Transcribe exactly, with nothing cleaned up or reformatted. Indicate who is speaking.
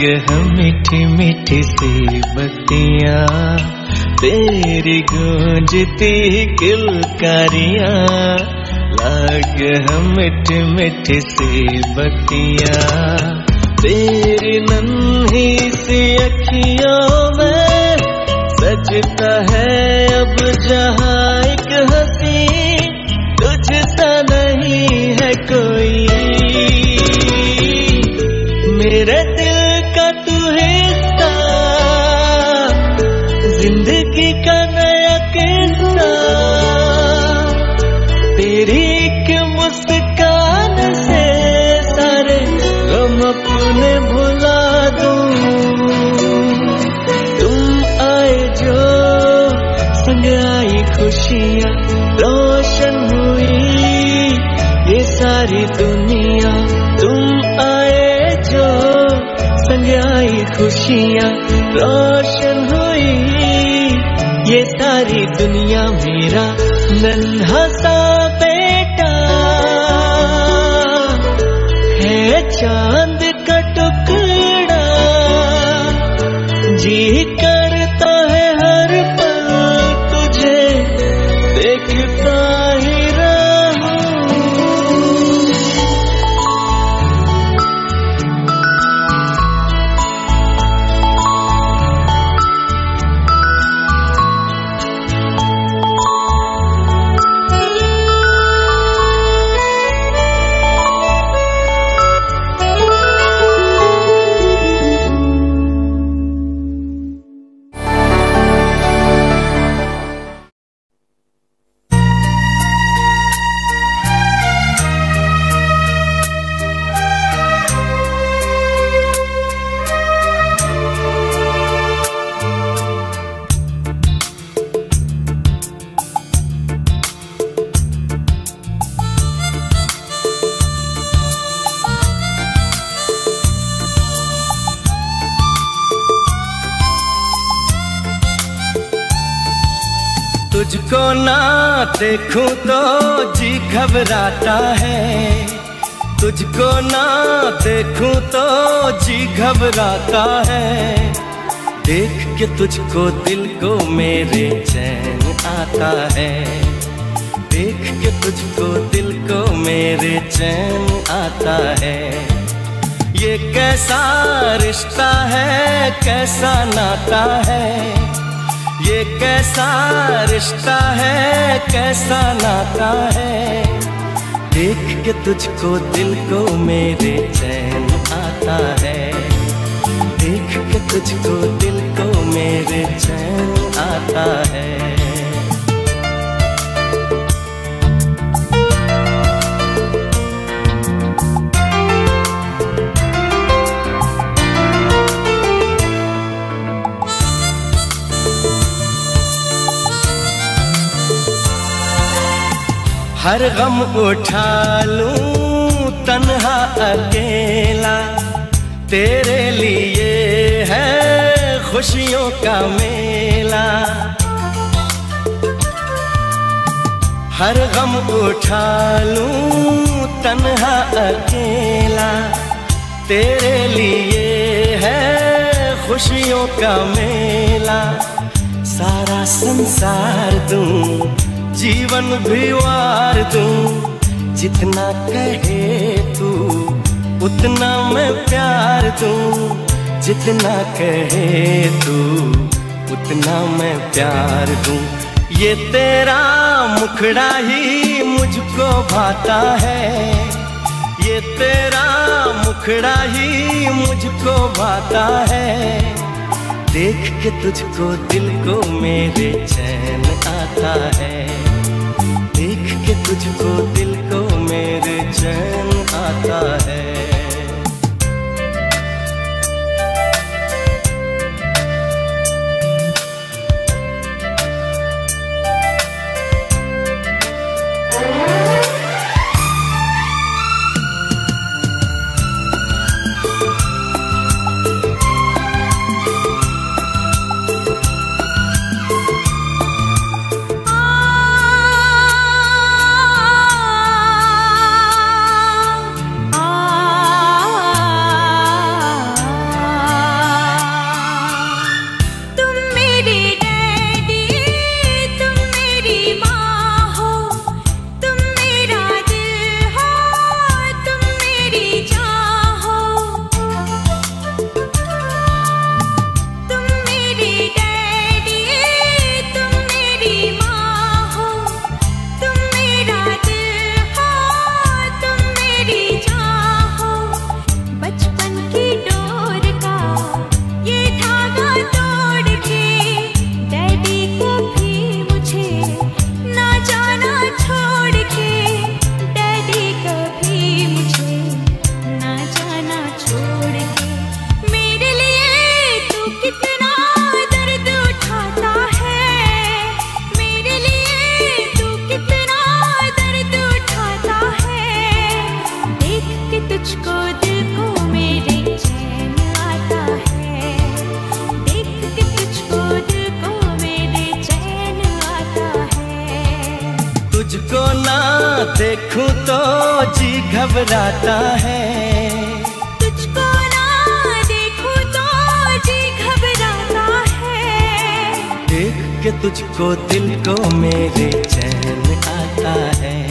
Speaker 1: लागे हम मीठी मीठी सी बत्तियां, तेरी गूंजती किलकारियां। लागे हम मीठी मीठी सी बत्तियां, तेरी नन्ही सी अखियों में सजता है अब जहां एक हंसी, तुझसा नहीं है कोई। मेरे दिल का तू हिस्सा, जिंदगी का नया किस्सा, तेरी एक मुस्कान से सारे गम अपने भुला दूं। तुम आए जो संग आई खुशियाँ, रोशन हुई ये सारी दुनिया। तुम आए जो संग आई खुशियाँ, रोशन हुई ये सारी दुनिया। मेरा नन्हा सा बेटा है चांद का टुकड़ा, जी करता है हर पल तुझे देखता ही रहूं।
Speaker 2: तुझको ना देखूं तो जी घबराता है, तुझको ना देखूं तो जी घबराता है। देख के तुझको दिल को मेरे चैन आता है, देख के तुझको दिल को मेरे चैन आता है। ये कैसा रिश्ता है, कैसा नाता है, ये कैसा रिश्ता है, कैसा नाता है। देख के तुझको दिल को मेरे चैन आता है, देख के तुझको दिल को मेरे चैन आता है। हर गम उठा लूं तन्हा अकेला, तेरे लिए है खुशियों का मेला। हर गम उठा लूं तन्हा अकेला, तेरे लिए है खुशियों का मेला। सारा संसार दूं, जीवन भी वार दूं, जितना कहे तू उतना मैं प्यार दूं। जितना कहे तू उतना मैं प्यार दूं। ये तेरा मुखड़ा ही मुझको भाता है, ये तेरा मुखड़ा ही मुझको भाता है। देख के तुझको दिल को मेरे चैन आता है, देख के तुझको दिल को मेरे चैन आता है।
Speaker 3: आ
Speaker 2: देखूं तो जी घबराता है,
Speaker 3: तुझको ना देखूं तो जी घबराता है।
Speaker 2: देख के तुझको दिल को मेरे चैन आता है।